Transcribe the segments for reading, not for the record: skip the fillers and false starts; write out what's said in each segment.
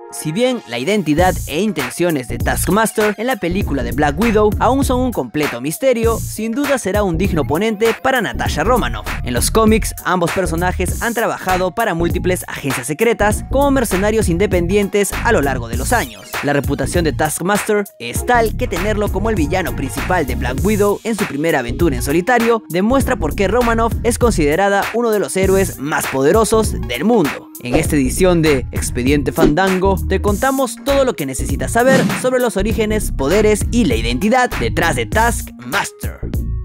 Si bien la identidad e intenciones de Taskmaster en la película de Black Widow aún son un completo misterio, sin duda será un digno oponente para Natasha Romanoff. En los cómics, ambos personajes han trabajado para múltiples agencias secretas como mercenarios independientes a lo largo de los años. La reputación de Taskmaster es tal que tenerlo como el villano principal de Black Widow en su primera aventura en solitario demuestra por qué Romanoff es considerada uno de los héroes más poderosos del mundo. En esta edición de Expediente Fandango te contamos todo lo que necesitas saber sobre los orígenes, poderes y la identidad detrás de Taskmaster.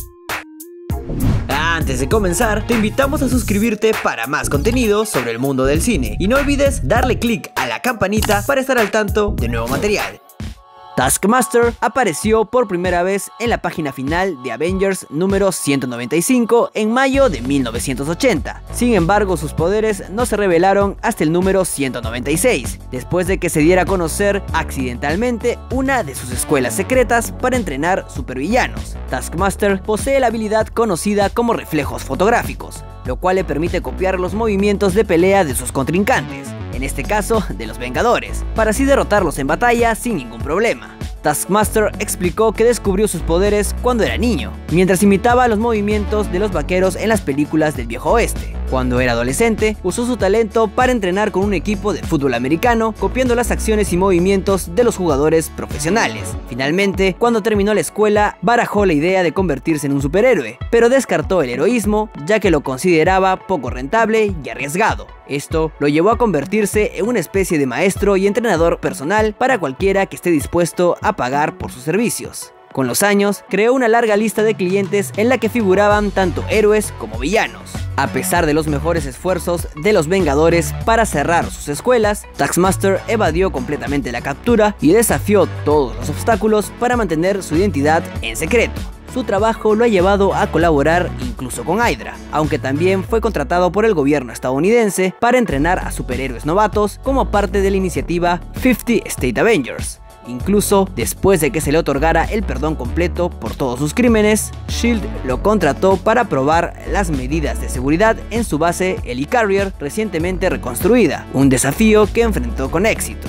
Antes de comenzar, te invitamos a suscribirte para más contenido sobre el mundo del cine y no olvides darle click a la campanita para estar al tanto de nuevo material. Taskmaster apareció por primera vez en la página final de Avengers número 195 en mayo de 1980. Sin embargo, sus poderes no se revelaron hasta el número 196, después de que se diera a conocer accidentalmente una de sus escuelas secretas para entrenar supervillanos. Taskmaster posee la habilidad conocida como reflejos fotográficos, lo cual le permite copiar los movimientos de pelea de sus contrincantes, en este caso de los Vengadores, para así derrotarlos en batalla sin ningún problema. Taskmaster explicó que descubrió sus poderes cuando era niño, mientras imitaba los movimientos de los vaqueros en las películas del viejo oeste. Cuando era adolescente, usó su talento para entrenar con un equipo de fútbol americano, copiando las acciones y movimientos de los jugadores profesionales. Finalmente, cuando terminó la escuela, barajó la idea de convertirse en un superhéroe, pero descartó el heroísmo, ya que lo consideraba poco rentable y arriesgado. Esto lo llevó a convertirse en una especie de maestro y entrenador personal para cualquiera que esté dispuesto a pagar por sus servicios. Con los años, creó una larga lista de clientes en la que figuraban tanto héroes como villanos. A pesar de los mejores esfuerzos de los Vengadores para cerrar sus escuelas, Taskmaster evadió completamente la captura y desafió todos los obstáculos para mantener su identidad en secreto. Su trabajo lo ha llevado a colaborar incluso con Hydra, aunque también fue contratado por el gobierno estadounidense para entrenar a superhéroes novatos como parte de la iniciativa 50 State Avengers. Incluso después de que se le otorgara el perdón completo por todos sus crímenes, SHIELD lo contrató para probar las medidas de seguridad en su base Helicarrier recientemente reconstruida, un desafío que enfrentó con éxito.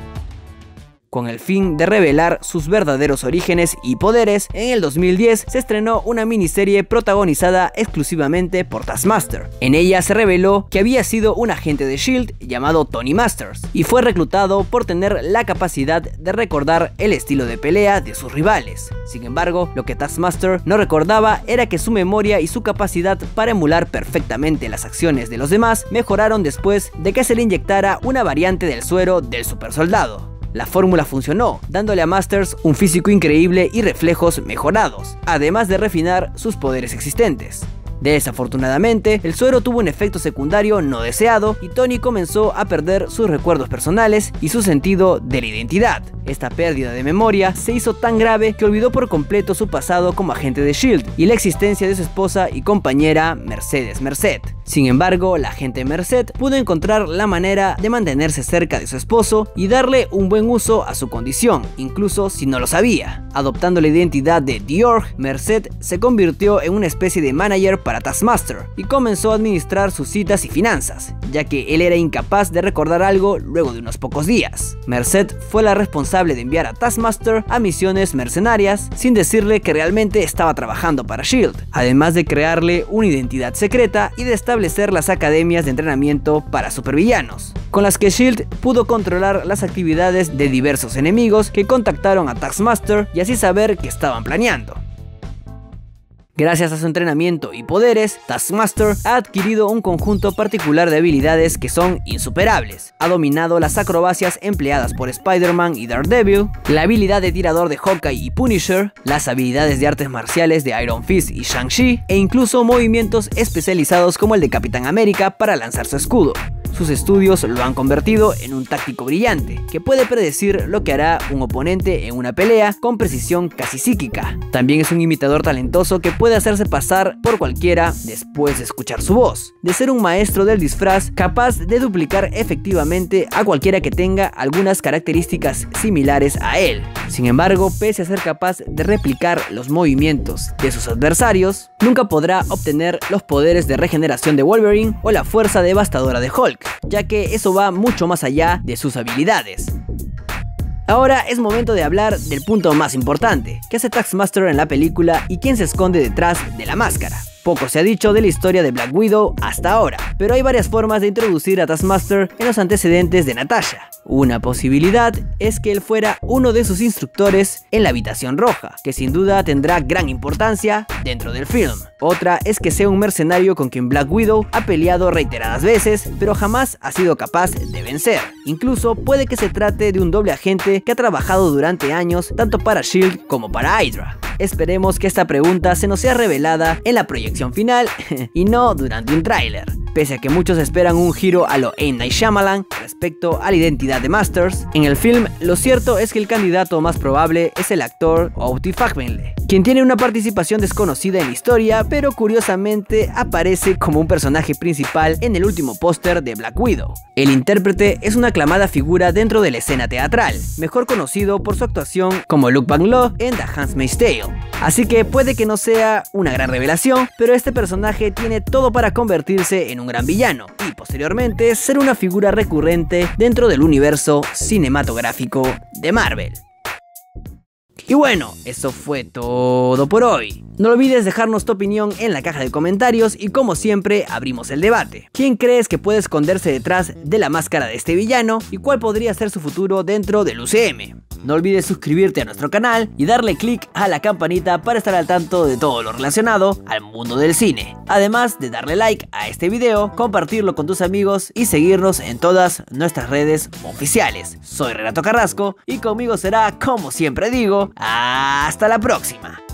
Con el fin de revelar sus verdaderos orígenes y poderes, en el 2010 se estrenó una miniserie protagonizada exclusivamente por Taskmaster. En ella se reveló que había sido un agente de SHIELD llamado Tony Masters, y fue reclutado por tener la capacidad de recordar el estilo de pelea de sus rivales. Sin embargo, lo que Taskmaster no recordaba era que su memoria y su capacidad para emular perfectamente las acciones de los demás mejoraron después de que se le inyectara una variante del suero del supersoldado. La fórmula funcionó, dándole a Masters un físico increíble y reflejos mejorados, además de refinar sus poderes existentes. Desafortunadamente, el suero tuvo un efecto secundario no deseado y Tony comenzó a perder sus recuerdos personales y su sentido de la identidad. Esta pérdida de memoria se hizo tan grave que olvidó por completo su pasado como agente de SHIELD y la existencia de su esposa y compañera Mercedes Merced. Sin embargo, la agente Merced pudo encontrar la manera de mantenerse cerca de su esposo y darle un buen uso a su condición, incluso si no lo sabía. Adoptando la identidad de Dior, Merced se convirtió en una especie de manager para Taskmaster y comenzó a administrar sus citas y finanzas, ya que él era incapaz de recordar algo luego de unos pocos días. Merced fue la responsable de enviar a Taskmaster a misiones mercenarias sin decirle que realmente estaba trabajando para SHIELD, además de crearle una identidad secreta y de establecer las academias de entrenamiento para supervillanos, con las que SHIELD pudo controlar las actividades de diversos enemigos que contactaron a Taskmaster y así saber qué estaban planeando. Gracias a su entrenamiento y poderes, Taskmaster ha adquirido un conjunto particular de habilidades que son insuperables. Ha dominado las acrobacias empleadas por Spider-Man y Daredevil, la habilidad de tirador de Hawkeye y Punisher, las habilidades de artes marciales de Iron Fist y Shang-Chi, e incluso movimientos especializados como el de Capitán América para lanzar su escudo. Sus estudios lo han convertido en un táctico brillante, que puede predecir lo que hará un oponente en una pelea con precisión casi psíquica. También es un imitador talentoso que puede hacerse pasar por cualquiera después de escuchar su voz. De ser un maestro del disfraz, capaz de duplicar efectivamente a cualquiera que tenga algunas características similares a él. Sin embargo, pese a ser capaz de replicar los movimientos de sus adversarios, nunca podrá obtener los poderes de regeneración de Wolverine o la fuerza devastadora de Hulk. ya que eso va mucho más allá de sus habilidades. Ahora es momento de hablar del punto más importante, ¿qué hace Taskmaster en la película y quién se esconde detrás de la máscara? Poco se ha dicho de la historia de Black Widow hasta ahora, pero hay varias formas de introducir a Taskmaster en los antecedentes de Natasha. Una posibilidad es que él fuera uno de sus instructores en la Habitación Roja, que sin duda tendrá gran importancia dentro del film. Otra es que sea un mercenario con quien Black Widow ha peleado reiteradas veces, pero jamás ha sido capaz de vencer. Incluso puede que se trate de un doble agente que ha trabajado durante años tanto para SHIELD como para Hydra. Esperemos que esta pregunta se nos sea revelada en la proyección final y no durante un tráiler. Pese a que muchos esperan un giro a lo M. Night Shyamalan respecto a la identidad de Masters, en el film lo cierto es que el candidato más probable es el actor Outi Fagbenle, quien tiene una participación desconocida en la historia, pero curiosamente aparece como un personaje principal en el último póster de Black Widow. El intérprete es una aclamada figura dentro de la escena teatral, mejor conocido por su actuación como Luke Van Law en The Handmaid's Tale. Así que puede que no sea una gran revelación, pero este personaje tiene todo para convertirse en un gran villano y posteriormente ser una figura recurrente dentro del universo cinematográfico de Marvel. Y bueno, eso fue todo por hoy. No olvides dejarnos tu opinión en la caja de comentarios y como siempre abrimos el debate. ¿Quién crees que puede esconderse detrás de la máscara de este villano y cuál podría ser su futuro dentro del UCM? No olvides suscribirte a nuestro canal y darle click a la campanita para estar al tanto de todo lo relacionado al mundo del cine. Además de darle like a este video, compartirlo con tus amigos y seguirnos en todas nuestras redes oficiales. Soy Renato Carrasco y conmigo será, como siempre digo, hasta la próxima.